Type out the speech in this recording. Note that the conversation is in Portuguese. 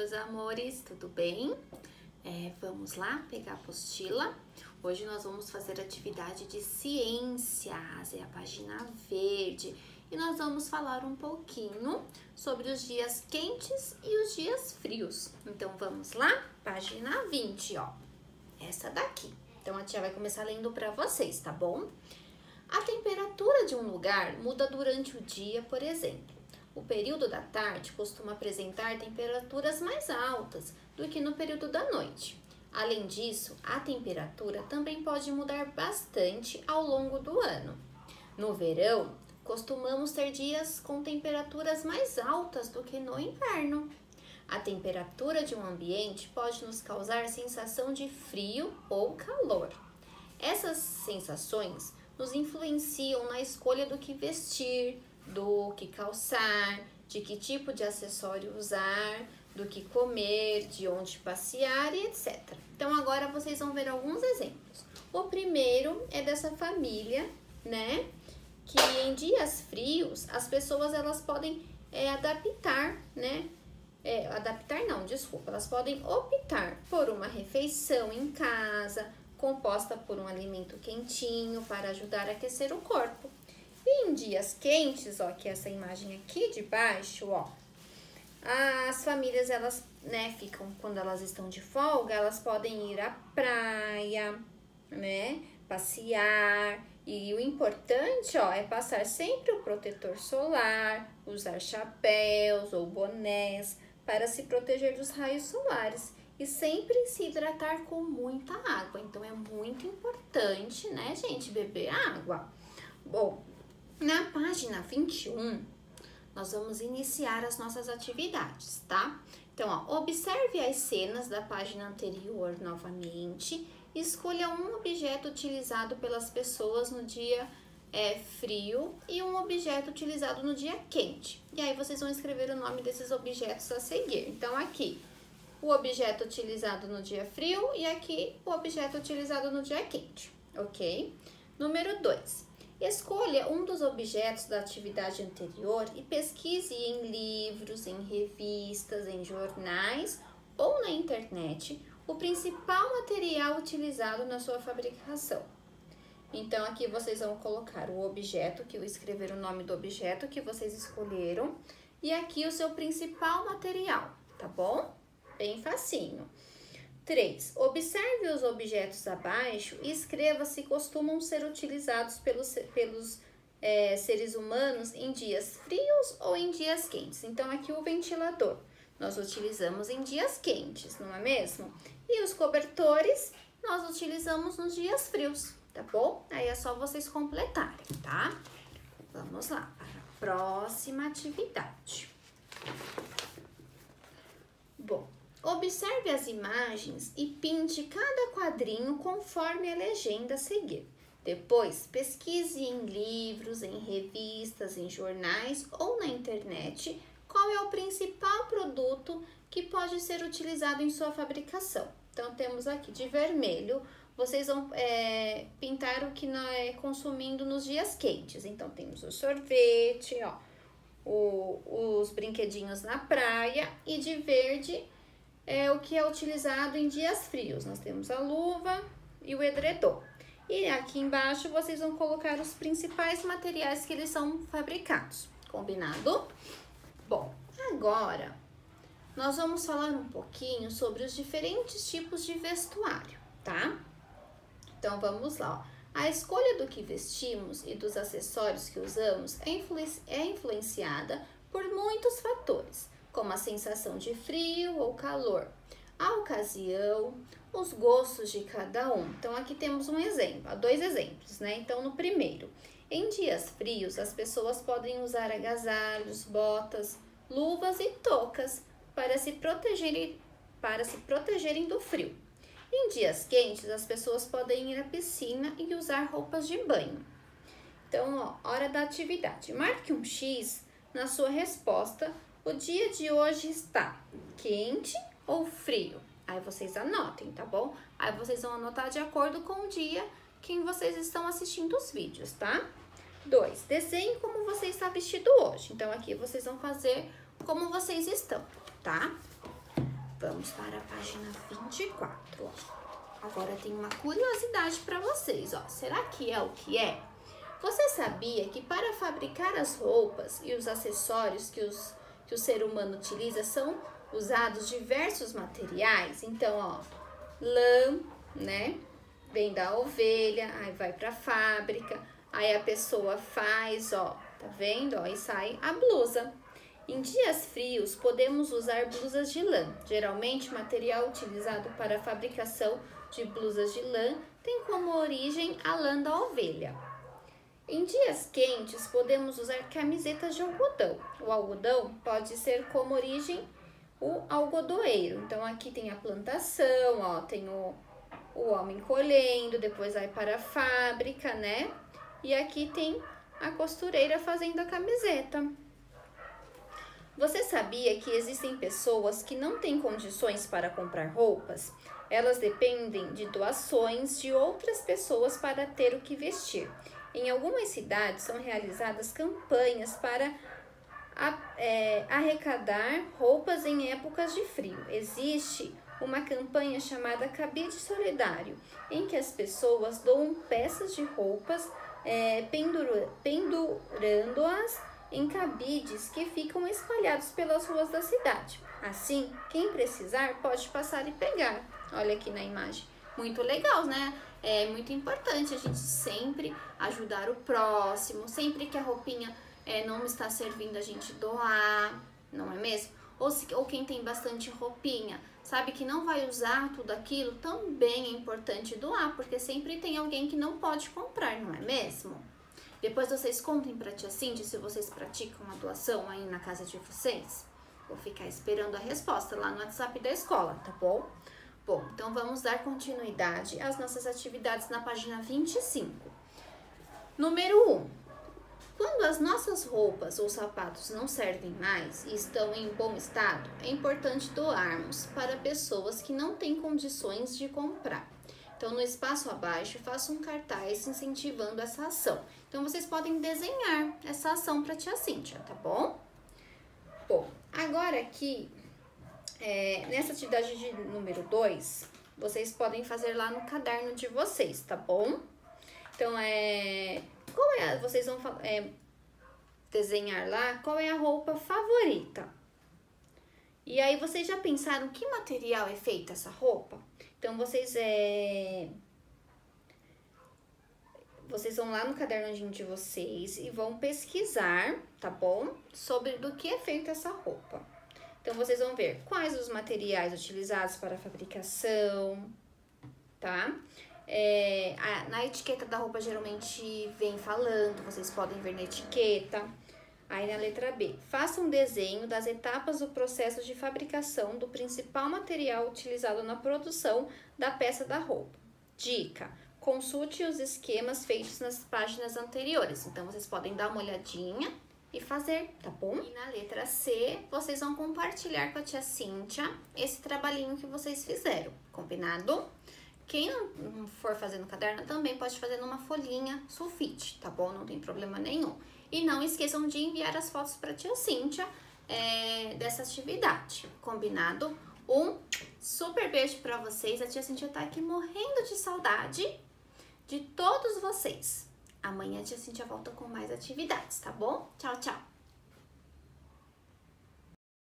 meus amores, tudo bem? Vamos lá pegar a apostila. Hoje nós vamos fazer atividade de ciências, é a página verde. E nós vamos falar um pouquinho sobre os dias quentes e os dias frios. Então vamos lá? Página 20, ó. Essa daqui. Então a tia vai começar lendo para vocês, tá bom? A temperatura de um lugar muda durante o dia, por exemplo. O período da tarde costuma apresentar temperaturas mais altas do que no período da noite. Além disso, a temperatura também pode mudar bastante ao longo do ano. No verão, costumamos ter dias com temperaturas mais altas do que no inverno. A temperatura de um ambiente pode nos causar sensação de frio ou calor. Essas sensações nos influenciam na escolha do que vestir, do que calçar, de que tipo de acessório usar, do que comer, de onde passear e etc. Então agora vocês vão ver alguns exemplos. O primeiro é dessa família, né? Que em dias frios as pessoas elas podem adaptar, né? Elas podem optar por uma refeição em casa, composta por um alimento quentinho para ajudar a aquecer o corpo. E em dias quentes, ó, que é essa imagem aqui de baixo, ó, as famílias, elas, né, quando elas estão de folga, elas podem ir à praia, né, passear. E o importante, ó, é passar sempre o protetor solar, usar chapéus ou bonés para se proteger dos raios solares. E sempre se hidratar com muita água. Então, é muito importante, né, gente, beber água. Bom, na página 21, nós vamos iniciar as nossas atividades, tá? Então, ó, observe as cenas da página anterior novamente. Escolha um objeto utilizado pelas pessoas no dia frio e um objeto utilizado no dia quente. E aí, vocês vão escrever o nome desses objetos a seguir. Então, aqui, o objeto utilizado no dia frio e aqui o objeto utilizado no dia quente, ok? Número 2. Escolha um dos objetos da atividade anterior e pesquise em livros, em revistas, em jornais ou na internet o principal material utilizado na sua fabricação. Então, aqui vocês vão colocar o objeto, que eu escrever o nome do objeto que vocês escolheram, e aqui o seu principal material, tá bom? Bem facinho. 3. Observe os objetos abaixo e escreva se costumam ser utilizados pelos seres humanos em dias frios ou em dias quentes. Então, aqui o ventilador nós utilizamos em dias quentes, não é mesmo? E os cobertores nós utilizamos nos dias frios, tá bom? Aí é só vocês completarem, tá? Vamos lá para a próxima atividade. Bom, observe as imagens e pinte cada quadrinho conforme a legenda a seguir. Depois, pesquise em livros, em revistas, em jornais ou na internet qual é o principal produto que pode ser utilizado em sua fabricação. Então, temos aqui de vermelho, vocês vão pintar o que nós consumindo nos dias quentes. Então, temos o sorvete, ó, os brinquedinhos na praia, e de verde o que é utilizado em dias frios. Nós temos a luva e o edredom. E aqui embaixo vocês vão colocar os principais materiais que eles são fabricados. Combinado? Bom, agora nós vamos falar um pouquinho sobre os diferentes tipos de vestuário, tá? Então vamos lá, ó. A escolha do que vestimos e dos acessórios que usamos é influenciada por muitos fatores, como a sensação de frio ou calor, a ocasião, os gostos de cada um. Então, aqui temos um exemplo, dois exemplos, né? Então, no primeiro, em dias frios, as pessoas podem usar agasalhos, botas, luvas e toucas para se protegerem do frio. Em dias quentes, as pessoas podem ir à piscina e usar roupas de banho. Então, ó, hora da atividade. Marque um X na sua resposta. O dia de hoje está quente ou frio? Aí vocês anotem, tá bom? Aí vocês vão anotar de acordo com o dia que vocês estão assistindo os vídeos, tá? 2. Desenhe como você está vestido hoje. Então, aqui vocês vão fazer como vocês estão, tá? Vamos para a página 24, ó. Agora tem uma curiosidade para vocês, ó. Será que é o que é? Você sabia que para fabricar as roupas e os acessórios que o ser humano utiliza são usados diversos materiais? Então, ó, lã, né? Vem da ovelha, aí vai para a fábrica, aí a pessoa faz, ó, tá vendo? Ó, e sai a blusa. Em dias frios, podemos usar blusas de lã. Geralmente, o material utilizado para a fabricação de blusas de lã tem como origem a lã da ovelha. Em dias quentes, podemos usar camisetas de algodão. O algodão pode ser como origem o algodoeiro. Então, aqui tem a plantação, ó, tem o homem colhendo, depois vai para a fábrica, né? E aqui tem a costureira fazendo a camiseta. Você sabia que existem pessoas que não têm condições para comprar roupas? Elas dependem de doações de outras pessoas para ter o que vestir. Em algumas cidades são realizadas campanhas para arrecadar roupas em épocas de frio. Existe uma campanha chamada Cabide Solidário, em que as pessoas doam peças de roupas pendurando-as em cabides que ficam espalhados pelas ruas da cidade. Assim, quem precisar pode passar e pegar. Olha aqui na imagem. Muito legal, né? É muito importante a gente sempre ajudar o próximo. Sempre que a roupinha não está servindo, a gente doar, não é mesmo? Ou quem tem bastante roupinha, sabe que não vai usar tudo aquilo, também é importante doar, porque sempre tem alguém que não pode comprar, não é mesmo? Depois vocês contem pra tia Cindy se vocês praticam a doação aí na casa de vocês. Vou ficar esperando a resposta lá no WhatsApp da escola, tá bom? Bom, então vamos dar continuidade às nossas atividades na página 25. Número 1. Quando as nossas roupas ou sapatos não servem mais e estão em bom estado, é importante doarmos para pessoas que não têm condições de comprar. Então, no espaço abaixo, faça um cartaz incentivando essa ação. Então, vocês podem desenhar essa ação para a tia Cíntia, tá bom? Bom, agora aqui, nessa atividade de número 2, vocês podem fazer lá no caderno de vocês, tá bom? Então, vocês vão desenhar lá qual é a roupa favorita. E aí, vocês já pensaram que material é feita essa roupa? Então, vocês vão lá no caderninho de vocês e vão pesquisar, tá bom? Sobre do que é feita essa roupa. Então, vocês vão ver quais os materiais utilizados para a fabricação, tá? Na etiqueta da roupa, geralmente vem falando, vocês podem ver na etiqueta. Aí, na letra B, faça um desenho das etapas do processo de fabricação do principal material utilizado na produção da peça da roupa. Dica, consulte os esquemas feitos nas páginas anteriores. Então, vocês podem dar uma olhadinha e fazer, tá bom? E na letra C, vocês vão compartilhar com a tia Cíntia esse trabalhinho que vocês fizeram, combinado? Quem não for fazer no caderno também pode fazer numa folhinha sulfite, tá bom? Não tem problema nenhum. E não esqueçam de enviar as fotos para a tia Cíntia dessa atividade, combinado? Um super beijo para vocês. A tia Cíntia tá aqui morrendo de saudade de todos vocês. Amanhã a tia Cíntia volta com mais atividades, tá bom? Tchau, tchau!